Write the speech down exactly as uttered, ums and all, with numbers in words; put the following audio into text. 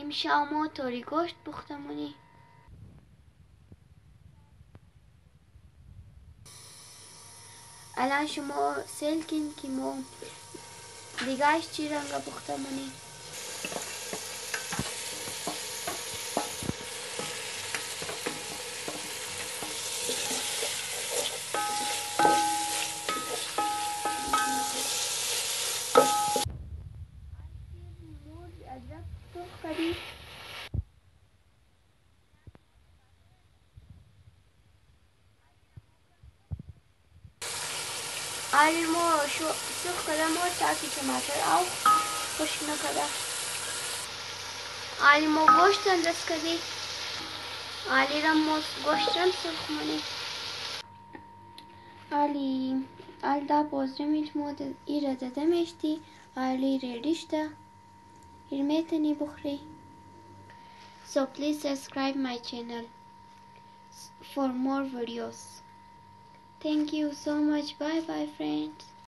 شامو توری گوشت پختمونی. الان شما سیل کن که ما دیگهش چی رنگ پختمونی. ادرک سرخ کردی. آلی ما شو سرخ کردم ما تاکی ٹماٹر آو خوش نکرده. آلی ما گوشت انداز کردی. آلی را ما گوشت رم سرخ منی. آلی آل دا بازرمیش ما ایره داده میشتی. آلی ریدیشته ایرمیتنی بخوری. So please subscribe my channel for more videos. Thank you so much. Bye bye friends.